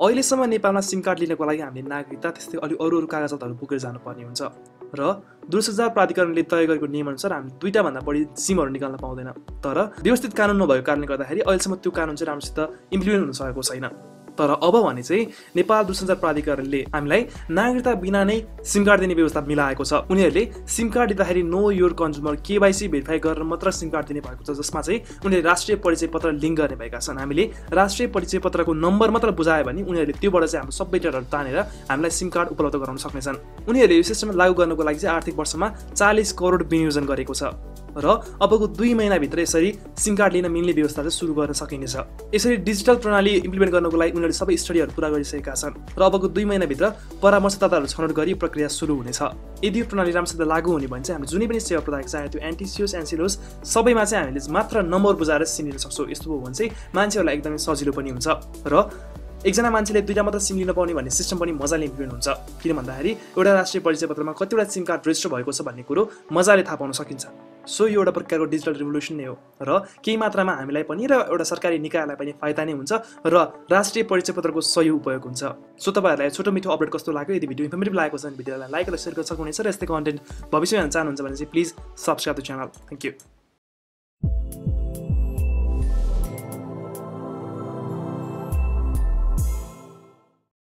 अहिलेसम्म नेपालमा SIM card लिनको लागि हामीले नागरिकता त्यस्तै अलि अरू कागजातहरू बोकेर जानुपर्ने हुन्छ र दूरसञ्चार प्राधिकरणले तय गरेको नियमअनुसार हामीले 2टा भन्दा बढी सिमहरू निकाल्न पाउँदैन। तर व्यवस्थित कानुन नभएको कारणले गर्दाखेरि अहिलेसम्म त्यो कानुन चाहिँ राम्रोसित इम्प्लिमेन्ट हुन सकेको छैन। तर अब भने चाहिँ नेपाल दूरसञ्चार प्राधिकरणले हामीलाई नागरिकता बिना नै सिम कार्ड दिने व्यवस्था मिलाएको छ। उनीहरूले सिम कार्ड दिँदाखेरि know your consumer KYC verify गरेर मात्र सिम कार्ड दिने भएको छ, जसमा चाहिँ उनीहरूले राष्ट्रिय परिचय पत्र लिङ्क गर्ने भएका छन्। हामीले राष्ट्रिय परिचय पत्रको नम्बर मात्र बुझायो भने उनीहरूले त्योबाट चाहिँ हाम्रो सबै डेटाहरू तानेर हामीलाई सिम कार्ड उपलब्ध गराउन सक्नेछन्। उनीहरूले यो सिस्टम लागू गर्नको लागि चाहिँ आर्थिक वर्षमा 40 करोड विनियोजन गरेको छ र अबको 2 महिनाभित्र यसरी सिम कार्ड लिन मिल्ने व्यवस्था चाहिँ सुरु गर्न सकिनेछ। यसरी डिजिटल प्रणाली इम्प्लिमेन्ट गर्नको लागि उनीहरूले सबै स्टडीहरू पुरा गरिसकेका छन् र अबको 2 महिनाभित्र परामर्शदाताहरू छनौट गरी प्रक्रिया सुरु हुनेछ। यदि यो प्रणाली राम्रोसित लागू हुने भने चाहिँ हामीले जुनै पनि सेवा प्रदायक चाहे त्यो एन्टिसियोस एन्सिलोस सबैमा चाहिँ हामीले मात्र नम्बर बुझाएर सिम लिन सक्छौँ। यस्तो हो भने चाहिँ मान्छेहरूलाई एकदमै सजिलो पनि हुन्छ र एकजना मान्छेले 2टा मात्र सिम लिन पाउने भन्ने सिस्टम पनि मजाले इम्प्लिमेन्ट हुन्छ। किन भन्दाखेरि एउटा राष्ट्रिय परिचय पत्रमा कतिवटा सिम कार्ड रेजिस्टर भएको छ भन्ने कुरो मजाले थाहा पाउन सकिन्छ। सो यो एउटा प्रकारको डिजिटल रिभोल्युसन नै हो र केही मात्रामा हामीलाई पनि र एउटा सरकारी निकायलाई पनि फाइदा नै हुन्छ र राष्ट्रिय परिचय पत्रको सही उपयोग हुन्छ। सो तपाईँहरूलाई छोटो मिठो अपडेट कस्तो लाग्यो? यदि भिडियो इन्फर्मेटिभ लागेको छ भने भिडियोलाई लाइक र सेयर गर्न सक्नुहुनेछ र यस्तै कन्टेन्ट भविष्यमा हेर्न चाहनुहुन्छ भने चाहिँ please subscribe the channel. Thank you.